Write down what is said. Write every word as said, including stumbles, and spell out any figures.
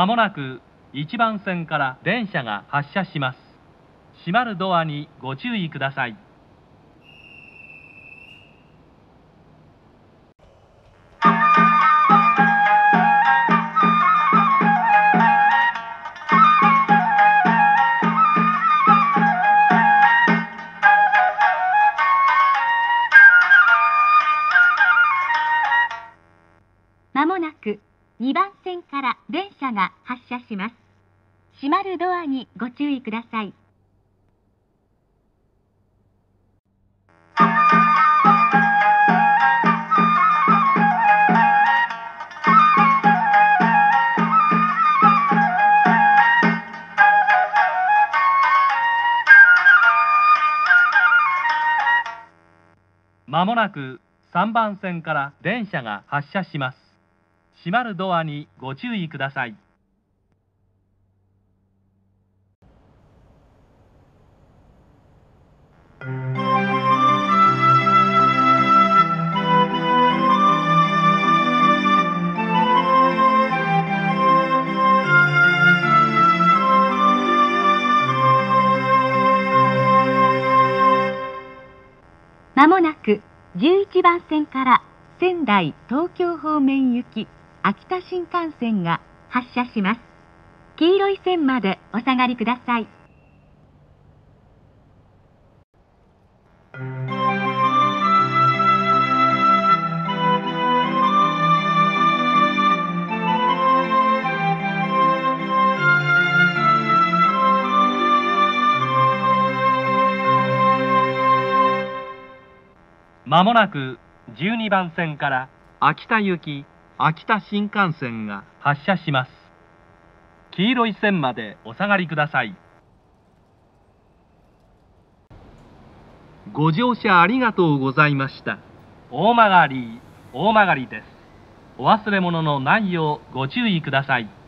まもなくいちばん線から電車が発車します。閉まるドアにご注意ください。 まもなくにばん線から電車が発車します。閉まるドアにご注意ください。 まもなくさんばん線から電車が発車します。閉まるドアにご注意ください。 まもなくじゅういちばん線から仙台東京方面行き秋田新幹線が発車します。黄色い線までお下がりください。 まもなくじゅうにばん線から秋田行き秋田新幹線が発車します。黄色い線までお下がりください。ご乗車ありがとうございました。大曲、大曲です。お忘れ物のないようご注意ください。